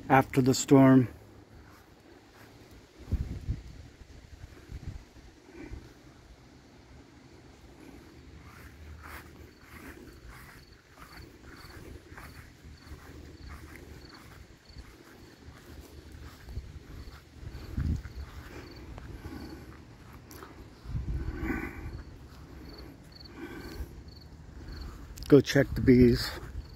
after the storm. Go check the bees.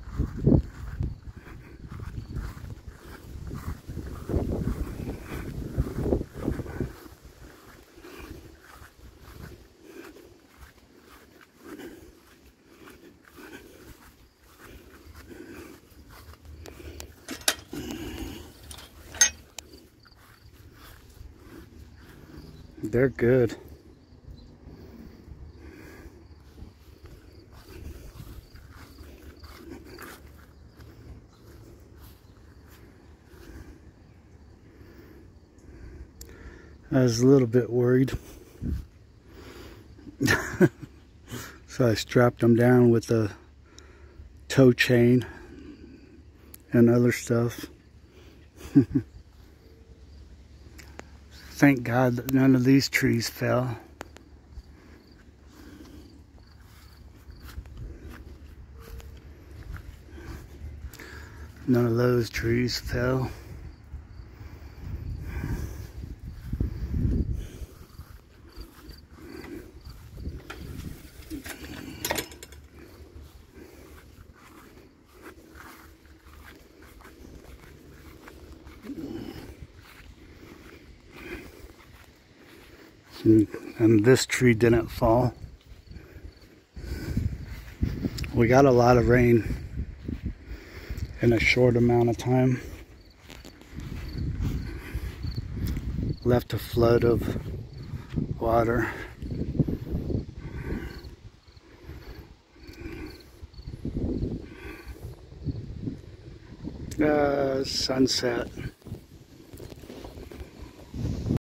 They're good. I was a little bit worried. So I strapped them down with a tow chain and other stuff. Thank God that none of these trees fell. None of those trees fell. And this tree didn't fall. We got a lot of rain in a short amount of time. Left a flood of water. Sunset.